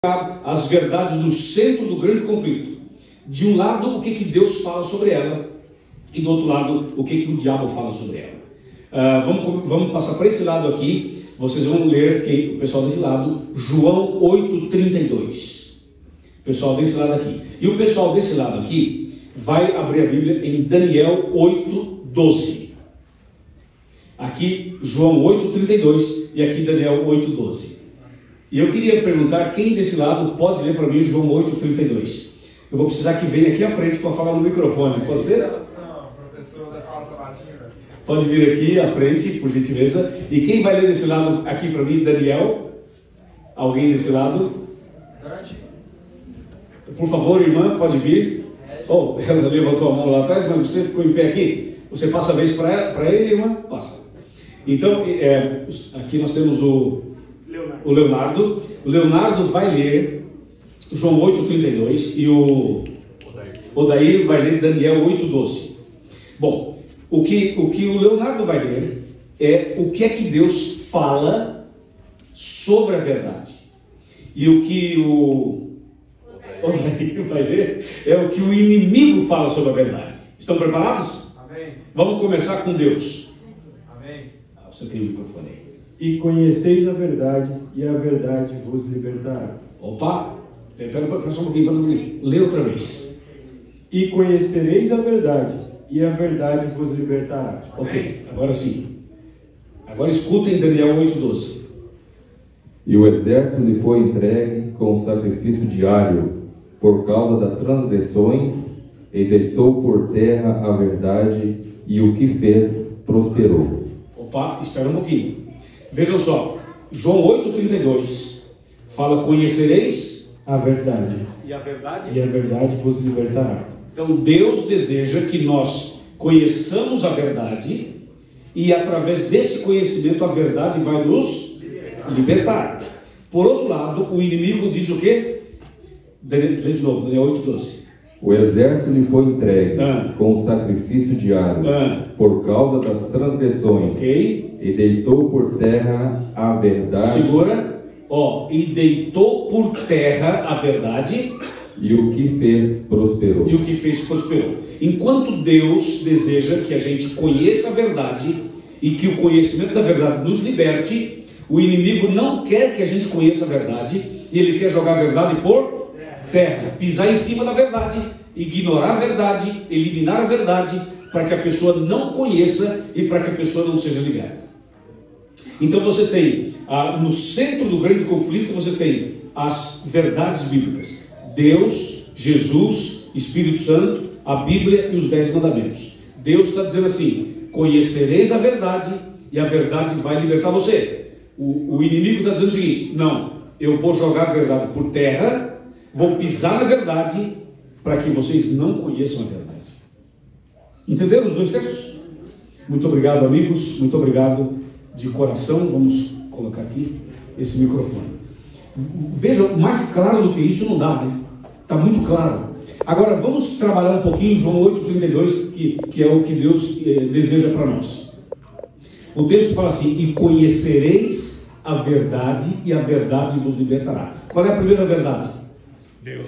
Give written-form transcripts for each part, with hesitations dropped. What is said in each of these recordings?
as verdades no centro do grande conflito. De um lado, o que Deus fala sobre ela, e do outro lado, o que o diabo fala sobre ela. Vamos passar para esse lado aqui. Vocês vão ler, o pessoal desse lado, João 8,32. O pessoal desse lado aqui. E o pessoal desse lado aqui vai abrir a Bíblia em Daniel 8,12. Aqui João 8,32 e aqui Daniel 8,12. E eu queria perguntar, quem desse lado pode ler para mim João 8,32? Eu vou precisar que venha aqui à frente para falar no microfone, pode ser? Não, professor da escola sabatina. Pode vir aqui à frente, por gentileza. E quem vai ler desse lado aqui para mim? Daniel? Alguém desse lado? Por favor, irmã, pode vir. Oh, ela levantou a mão lá atrás, mas você ficou em pé aqui. Você passa a vez para ele, irmã? Passa. Então, aqui nós temos o Leonardo. O Leonardo vai ler João 8,32 e o Odair vai ler Daniel 8,12. Bom, o que o Leonardo vai ler é o que é que Deus fala sobre a verdade. E o que o Odair vai ler é o que o inimigo fala sobre a verdade. Estão preparados? Amém. Vamos começar com Deus. Amém. Você tem o microfone aí. E conheceis a verdade, e a verdade vos libertará. Opa! Espera só um pouquinho. Lê outra vez. E conhecereis a verdade, e a verdade vos libertará. Ok, agora sim. Agora escutem Daniel 8,12. E o exército lhe foi entregue com o sacrifício diário, por causa das transgressões, e deitou por terra a verdade, e o que fez prosperou. Opa, espera um pouquinho. Vejam só, João 8,32 fala: conhecereis A verdade, e a verdade. e a verdade vos libertará. Então Deus deseja que nós conheçamos a verdade, e através desse conhecimento a verdade vai nos libertar. Por outro lado, o inimigo diz o quê? Lê de novo, Daniel 8,12. O exército lhe foi entregue com o sacrifício diário, por causa das transgressões, Ok. e deitou por terra a verdade. Segura. E deitou por terra a verdade, E o que fez prosperou. e o que fez prosperou. Enquanto Deus deseja que a gente conheça a verdade e que o conhecimento da verdade nos liberte, o inimigo não quer que a gente conheça a verdade, e ele quer jogar a verdade por terra, pisar em cima da verdade, ignorar a verdade, eliminar a verdade, para que a pessoa não conheça e para que a pessoa não seja liberta. Então você tem, no centro do grande conflito, você tem as verdades bíblicas: Deus, Jesus, Espírito Santo, a Bíblia e os 10 mandamentos. Deus está dizendo assim: conhecereis a verdade e a verdade vai libertar você. O inimigo está dizendo o seguinte: não, eu vou jogar a verdade por terra, vou pisar na verdade para que vocês não conheçam a verdade. Entenderam os dois textos? Muito obrigado, amigos, muito obrigado de coração. Vamos colocar aqui esse microfone. Veja, mais claro do que isso não dá, né? Está muito claro. Agora vamos trabalhar um pouquinho João 8,32, que é o que Deus deseja para nós. O texto fala assim: e conhecereis a verdade, e a verdade vos libertará. Qual é a primeira verdade? Deus.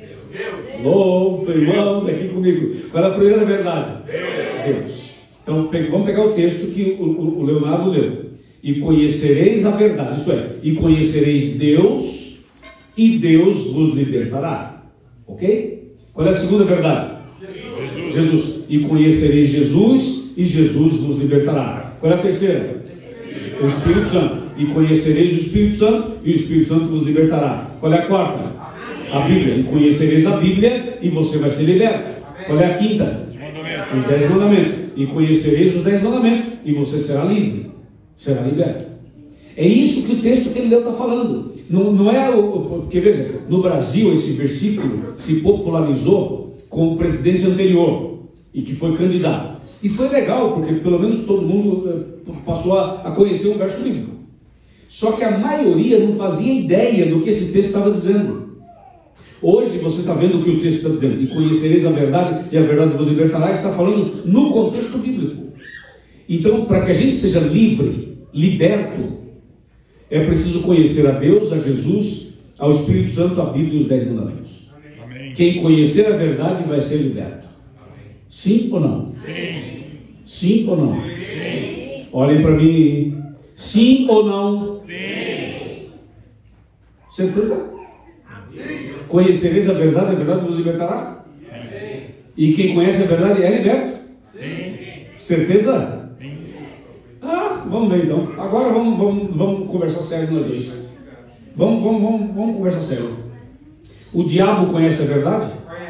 Alô, irmãos, aqui comigo. Qual é a primeira verdade? Deus. Então vamos pegar o texto que o Leonardo leu. E conhecereis a verdade, isto é, e conhecereis Deus, e Deus vos libertará. Ok? Qual é a segunda verdade? Jesus. E conhecereis Jesus, e Jesus vos libertará. Qual é a terceira? O Espírito Santo. E conhecereis o Espírito Santo, e o Espírito Santo vos libertará. Qual é a quarta? A Bíblia. E conhecereis a Bíblia, e você vai ser liberto. Qual é a quinta? Os 10 mandamentos. E conhecereis os 10 mandamentos, e você será livre, será liberto. É isso que o texto que ele leu está falando. Não é porque veja, no Brasil esse versículo se popularizou com o presidente anterior, e que foi candidato. E foi legal, porque pelo menos todo mundo passou a conhecer um verso bíblico. Só que a maioria não fazia ideia do que esse texto estava dizendo. Hoje você está vendo o que o texto está dizendo: e conhecereis a verdade, e a verdade vos libertará. Está falando no contexto bíblico. Então, para que a gente seja livre, liberto, é preciso conhecer a Deus, a Jesus ao Espírito Santo, a Bíblia e os 10 mandamentos. Amém. Quem conhecer a verdade vai ser liberto. Sim ou não? Sim. Sim ou não? Sim. Olhem para mim. Sim ou não? Sim. Certeza? Conhecereis a verdade vos libertará? E quem conhece a verdade é liberto? Sim. Certeza? Sim. Ah, vamos ver então. Agora vamos conversar sério nós dois. Vamos conversar sério. O diabo conhece a verdade?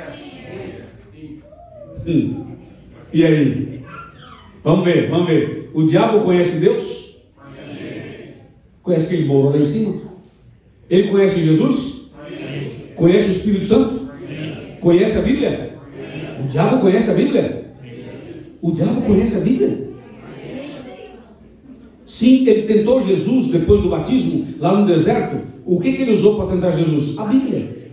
E aí? Vamos ver. O diabo conhece Deus? Conhece aquele bolo lá em cima? Ele conhece Jesus? Conhece o Espírito Santo? Conhece a Bíblia? O diabo conhece a Bíblia? O diabo conhece a Bíblia? Sim, ele tentou Jesus depois do batismo, lá no deserto. O que ele usou para tentar Jesus? A Bíblia.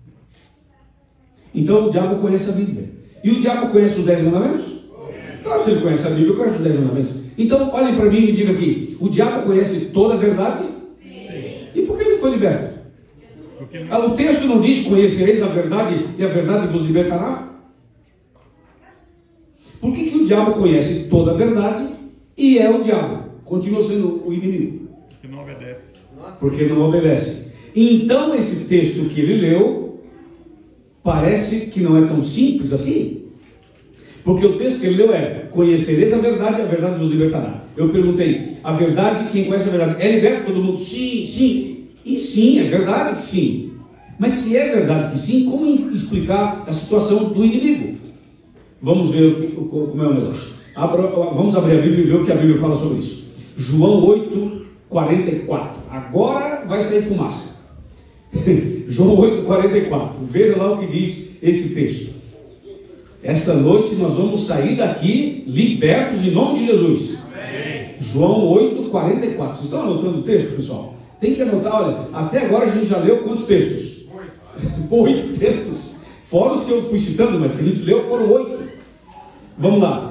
Então o diabo conhece a Bíblia. E o diabo conhece os 10 mandamentos? Claro, se ele conhece a Bíblia, conhece os 10 mandamentos. Então, olhem para mim e me digam aqui: o diabo conhece toda a verdade? Sim. E por que ele foi liberto? O texto não diz: conhecereis a verdade e a verdade vos libertará? Por que o diabo conhece toda a verdade e é o diabo? Continua sendo o inimigo. Porque não obedece. Porque não obedece. Então esse texto que ele leu parece que não é tão simples assim. Porque o texto que ele leu é: conhecereis a verdade e a verdade vos libertará. Eu perguntei: a verdade, quem conhece a verdade é liberto? Todo mundo: sim, sim. E sim, é verdade que sim. Mas se é verdade que sim, como explicar a situação do inimigo? Vamos ver como é o negócio. Vamos abrir a Bíblia e ver o que a Bíblia fala sobre isso. João 8:44. Agora vai sair fumaça. João 8:44. Veja lá o que diz esse texto. Essa noite nós vamos sair daqui libertos em nome de Jesus. Amém. João 8:44. Vocês estão anotando o texto, pessoal? Tem que anotar, olha. Até agora a gente já leu quantos textos? 8 textos. Fora os que eu fui citando, mas que a gente leu foram 8. Vamos lá.